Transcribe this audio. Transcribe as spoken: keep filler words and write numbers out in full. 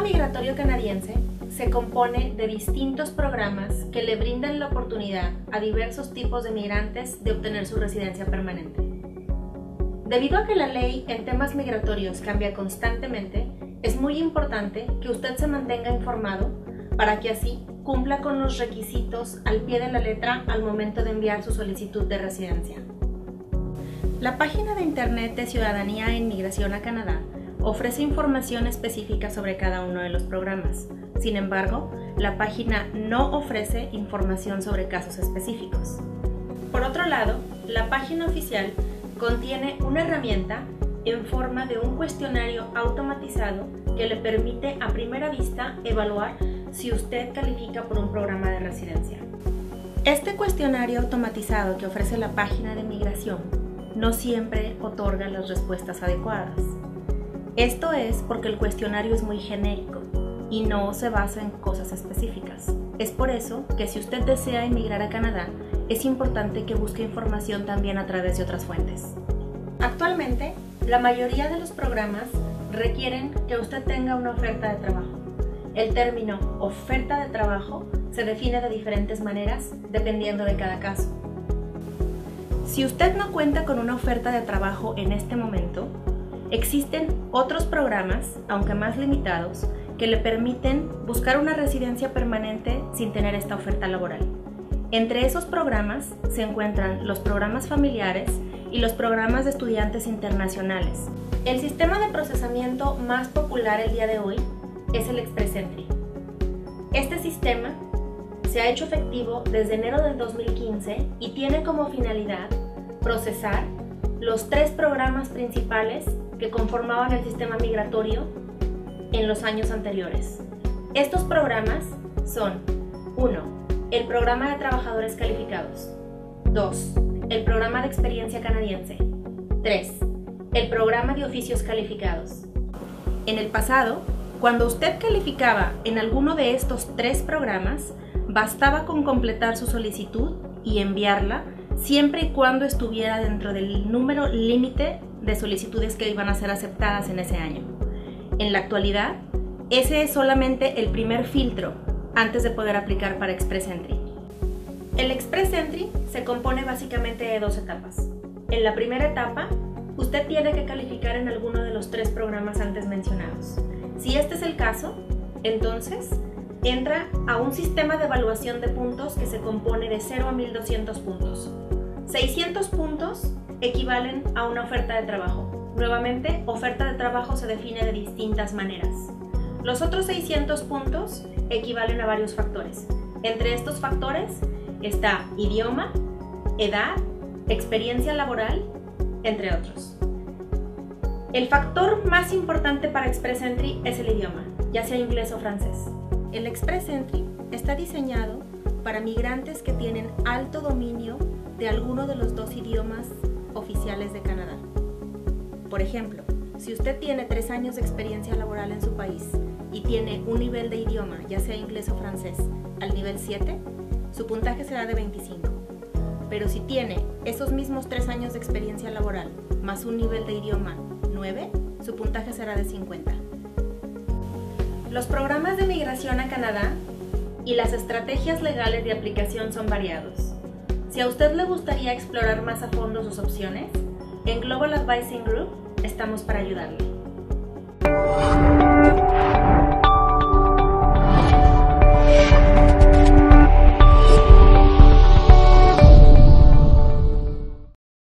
migratorio canadiense se compone de distintos programas que le brindan la oportunidad a diversos tipos de migrantes de obtener su residencia permanente. Debido a que la ley en temas migratorios cambia constantemente, es muy importante que usted se mantenga informado para que así cumpla con los requisitos al pie de la letra al momento de enviar su solicitud de residencia. La página de internet de Ciudadanía e Inmigración a Canadá ofrece información específica sobre cada uno de los programas. Sin embargo, la página no ofrece información sobre casos específicos. Por otro lado, la página oficial contiene una herramienta en forma de un cuestionario automatizado que le permite a primera vista evaluar si usted califica por un programa de residencia. Este cuestionario automatizado que ofrece la página de migración no siempre otorga las respuestas adecuadas. Esto es porque el cuestionario es muy genérico y no se basa en cosas específicas. Es por eso que si usted desea emigrar a Canadá, es importante que busque información también a través de otras fuentes. Actualmente, la mayoría de los programas requieren que usted tenga una oferta de trabajo. El término oferta de trabajo se define de diferentes maneras dependiendo de cada caso. Si usted no cuenta con una oferta de trabajo en este momento, existen otros programas, aunque más limitados, que le permiten buscar una residencia permanente sin tener esta oferta laboral. Entre esos programas se encuentran los programas familiares y los programas de estudiantes internacionales. El sistema de procesamiento más popular el día de hoy es el Express Entry. Este sistema se ha hecho efectivo desde enero del dos mil quince y tiene como finalidad procesar los tres programas principales que conformaban el sistema migratorio en los años anteriores. Estos programas son uno. El programa de trabajadores calificados. dos. El programa de experiencia canadiense. tres. El programa de oficios calificados. En el pasado, cuando usted calificaba en alguno de estos tres programas, bastaba con completar su solicitud y enviarla siempre y cuando estuviera dentro del número límite de solicitudes que iban a ser aceptadas en ese año. En la actualidad, ese es solamente el primer filtro antes de poder aplicar para Express Entry. El Express Entry se compone básicamente de dos etapas. En la primera etapa, usted tiene que calificar en alguno de los tres programas antes mencionados. Si este es el caso, entonces entra a un sistema de evaluación de puntos que se compone de cero a mil doscientos puntos. seiscientos puntos equivalen a una oferta de trabajo. Nuevamente, oferta de trabajo se define de distintas maneras. Los otros seiscientos puntos equivalen a varios factores. Entre estos factores está idioma, edad, experiencia laboral, entre otros. El factor más importante para Express Entry es el idioma, ya sea inglés o francés. El Express Entry está diseñado para migrantes que tienen alto dominio de alguno de los dos idiomas oficiales de Canadá. Por ejemplo, si usted tiene tres años de experiencia laboral en su país y tiene un nivel de idioma, ya sea inglés o francés, al nivel siete, su puntaje será de veinticinco. Pero si tiene esos mismos tres años de experiencia laboral más un nivel de idioma nueve, su puntaje será de cincuenta. Los programas de migración a Canadá y las estrategias legales de aplicación son variados. Si a usted le gustaría explorar más a fondo sus opciones, en Global Advising Group estamos para ayudarle.